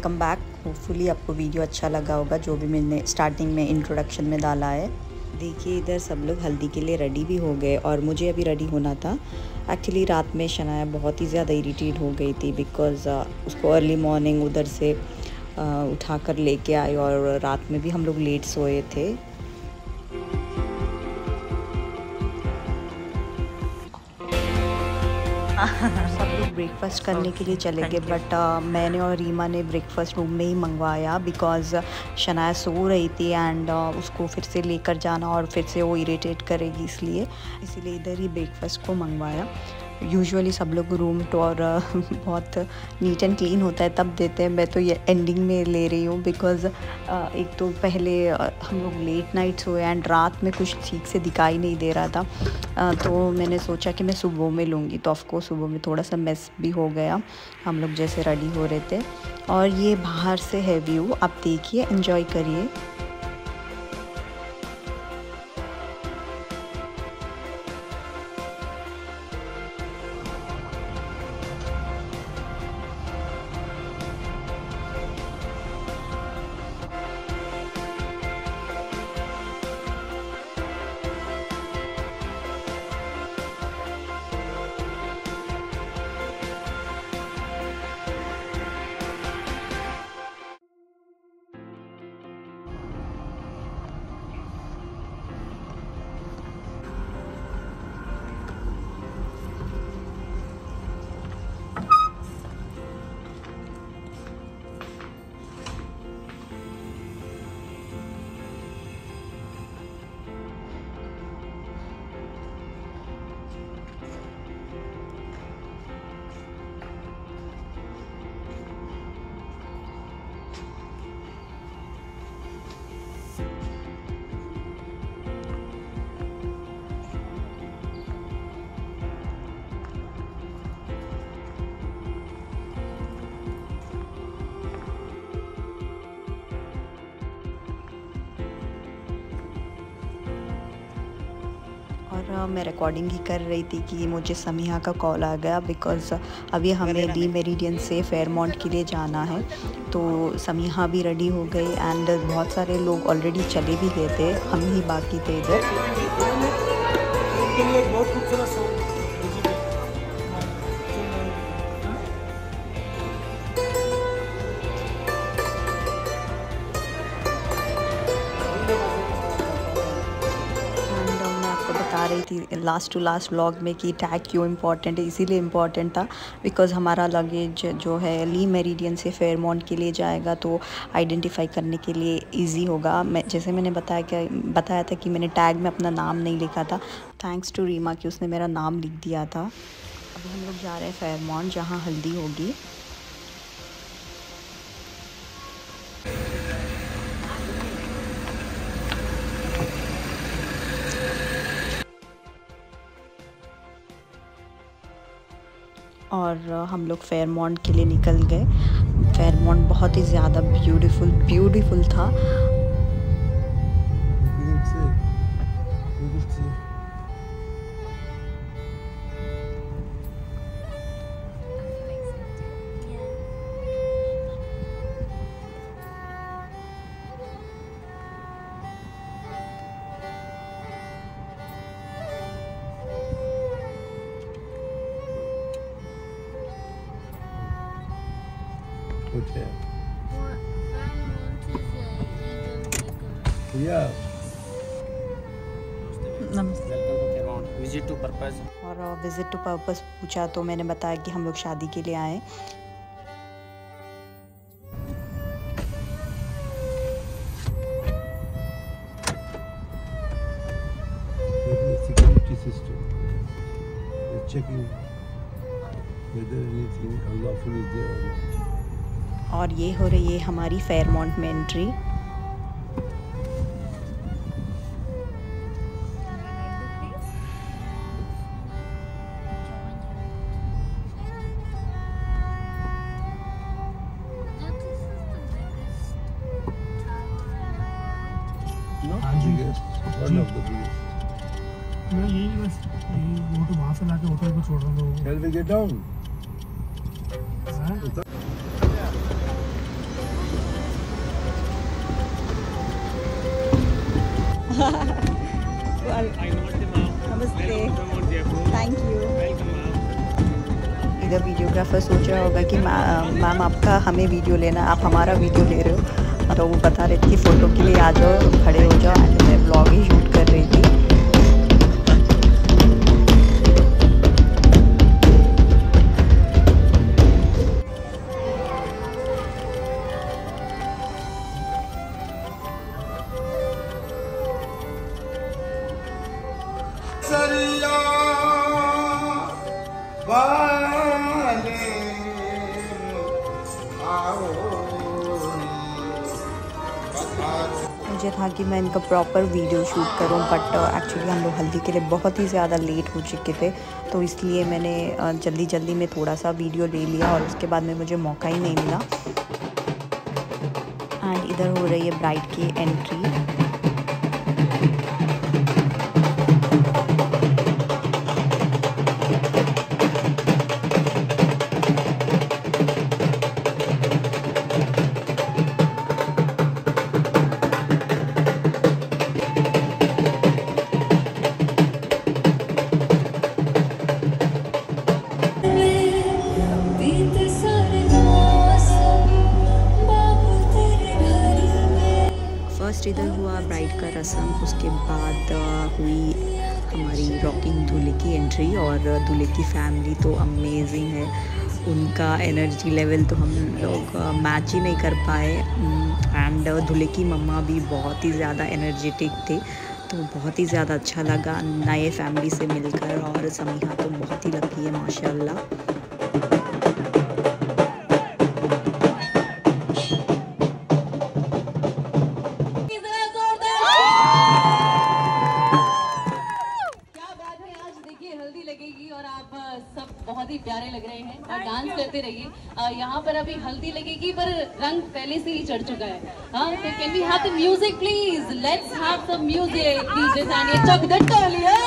Welcome back. Hopefully आपको video अच्छा लगा होगा, जो भी मैंने स्टार्टिंग में इंट्रोडक्शन में डाला है। देखिए इधर सब लोग हल्दी के लिए रेडी भी हो गए और मुझे अभी रेडी होना था। एक्चुअली रात में शनाया बहुत ही ज़्यादा इरिटेट हो गई थी बिकॉज़ उसको अर्ली मॉर्निंग उधर से उठा कर लेके आए और रात में भी हम लोग लेट सोए थे। सब लोग ब्रेकफास्ट करने के लिए चले गए, बट मैंने और रीमा ने ब्रेकफास्ट रूम में ही मंगवाया बिकॉज़ शनाया सो रही थी एंड उसको फिर से लेकर जाना और फिर से वो इरिटेट करेगी, इसीलिए इधर ही ब्रेकफास्ट को मंगवाया। यूजुअली सब लोग रूम टूर बहुत नीट एंड क्लीन होता है तब देते हैं, मैं तो ये एंडिंग में ले रही हूँ बिकॉज़ एक तो पहले हम लोग लेट नाइट सोए एंड रात में कुछ ठीक से दिखाई नहीं दे रहा था, तो मैंने सोचा कि मैं सुबह में लूँगी। तो ऑफकोर्स सुबह में थोड़ा सा मेस भी हो गया, हम लोग जैसे रेडी हो रहे थे। और ये बाहर से है व्यू, आप देखिए, एंजॉय करिए। और मैं रिकॉर्डिंग ही कर रही थी कि मुझे समीहा का कॉल आ गया बिकॉज़ अभी हमें ली मेरिडियन से फेयरमाउंट के लिए जाना है। तो समीहा भी रेडी हो गई एंड बहुत सारे लोग ऑलरेडी चले भी गए थे, हम ही बाकी थे इधर। रही थी लास्ट टू लास्ट व्लॉग में कि टैग क्यों इम्पॉर्टेंट है, इसीलिए इम्पॉर्टेंट था बिकॉज़ हमारा लगेज जो है ली मेरिडियन से फेयरमाउंट के लिए जाएगा, तो आइडेंटिफाई करने के लिए इजी होगा। जैसे मैंने बताया था कि मैंने टैग में अपना नाम नहीं लिखा था, थैंक्स टू रीमा कि उसने मेरा नाम लिख दिया था। अभी हम लोग जा रहे हैं फेयरमाउंट जहाँ हल्दी होगी। और हम लोग फेयरमाउंट के लिए निकल गए। फेयरमाउंट बहुत ही ज़्यादा ब्यूटीफुल था। Visit to purpose. और विजिट टू पर्पस पूछा तो मैंने बताया कि हम लोग शादी के लिए आए। Security system. They're checking whether anything unlawful is there or not. और ये हो रही है हमारी फेयरमाउंट में entry. One of the biggest. मैं यही बस वो तो वहाँ से लाके होटल को छोड़ रहा हूँ। Shall we get down? नमस्ते, थैंक यू। Welcome, ma'am. इधर वीडियोग्राफर सोच रहा होगा कि मैम आपका हमें वीडियो लेना, आप हमारा वीडियो ले रहे हो। तो वो बता रही थी फ़ोटो के लिए आ जाओ, खड़े हो जाओ। एंड मैं ब्लॉग ही शूट कर रही थी। मुझे था कि मैं इनका प्रॉपर वीडियो शूट करूं, बट एक्चुअली हम लोग हल्दी के लिए बहुत ही ज़्यादा लेट हो चुके थे, तो इसलिए मैंने जल्दी जल्दी में थोड़ा सा वीडियो ले लिया और उसके बाद में मुझे मौका ही नहीं मिला। एंड इधर हो रही है ब्राइड की एंट्री। फर्स्ट इधर हुआ ब्राइड का रस्म, उसके बाद हुई हमारी रॉकिंग दूल्हे की एंट्री। और दूल्हे की फैमिली तो अमेजिंग है, उनका एनर्जी लेवल तो हम लोग मैच ही नहीं कर पाए। एंड दूल्हे की मम्मा भी बहुत ही ज़्यादा एनर्जेटिक थे, तो बहुत ही ज़्यादा अच्छा लगा नए फैमिली से मिलकर। और समीहा तो बहुत ही लकी है माशाल्लाह। सब बहुत ही प्यारे लग रहे हैं और डांस करते रहिए। यहाँ पर अभी हल्दी लगेगी पर रंग पहले से ही चढ़ चुका है। हाँ, तो can we have the music please? Let's have the music DJ Sania चक द तालियां।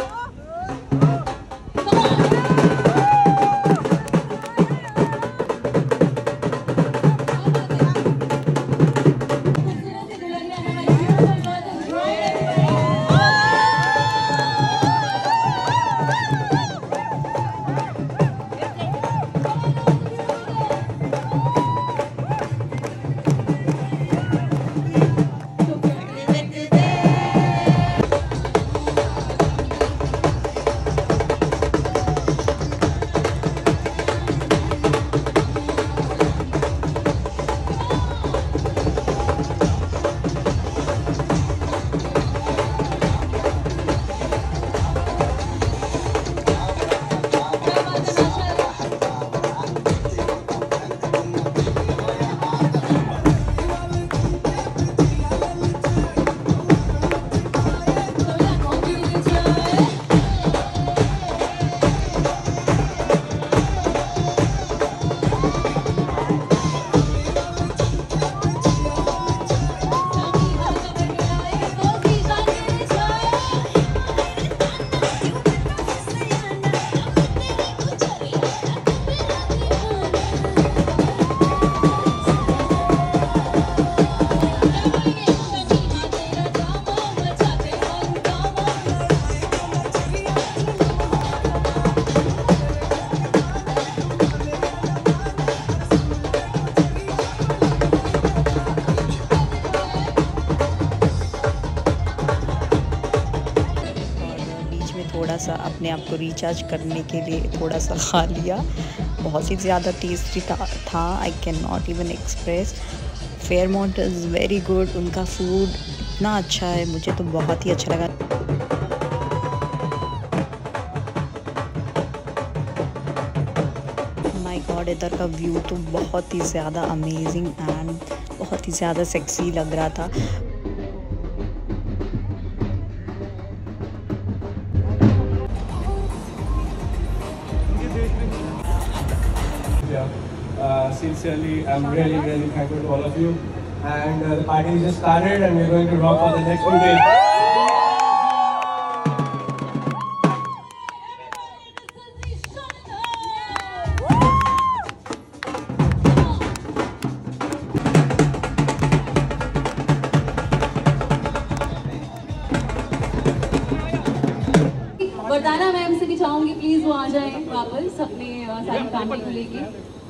थोड़ा सा अपने आप को रिचार्ज करने के लिए थोड़ा सा खा लिया। बहुत ही ज़्यादा टेस्टी था, I can not even express. Fairmont is very good, उनका फूड इतना अच्छा है, मुझे तो बहुत ही अच्छा लगा। माय गॉड, इधर का व्यू तो बहुत ही ज़्यादा अमेजिंग एंड बहुत ही ज़्यादा सेक्सी लग रहा था। Sincerely, I'm really thankful to all of you. And the party just started and we're going to rock for the next few days. Vardana ma'am से भी चाहूंगी प्लीज वो आ जाए वापस अपने सारी फैमिली को लेके।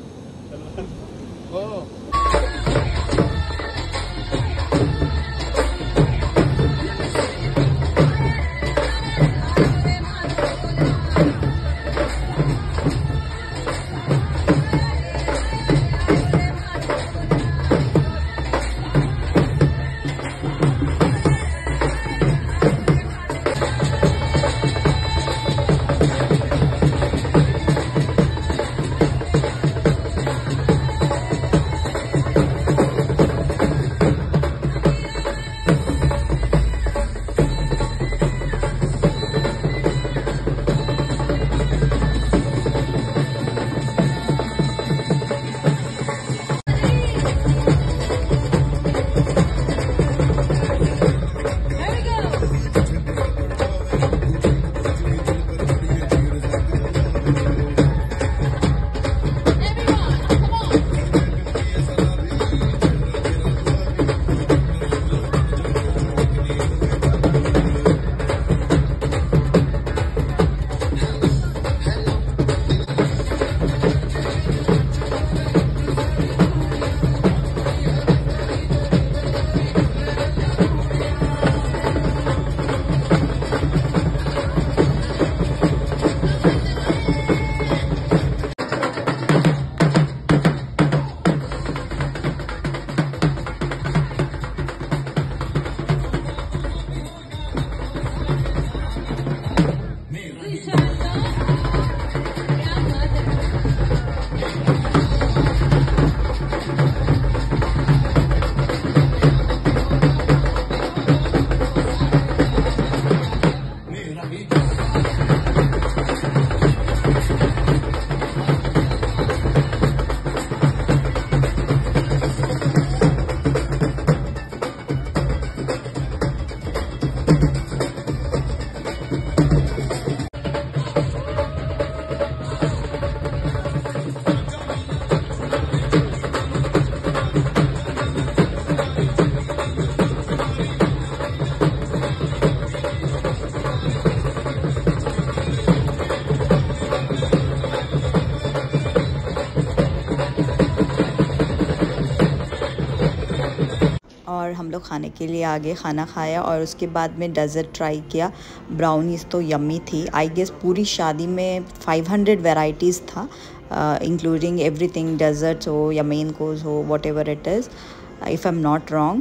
और हम लोग खाने के लिए आ गए, खाना खाया और उसके बाद में डेज़र्ट ट्राई किया। ब्राउनीज़ तो यम्मी थी। आई गेस पूरी शादी में 500 वैरायटीज़ था, इंक्लूडिंग एवरीथिंग, डेजर्ट्स हो या मेन कोर्स हो, whatever it is, if I am not wrong.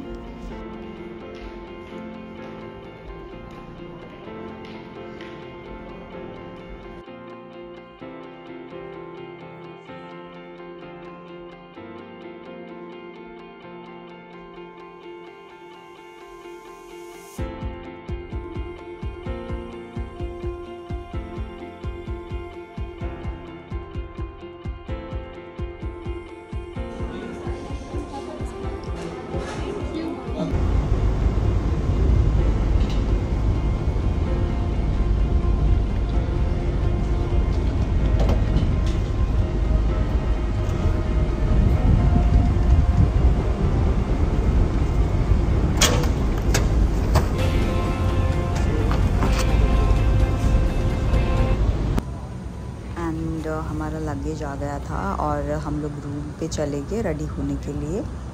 हमारा लगेज आ गया था और हम लोग रूम पे चले गए रेडी होने के लिए।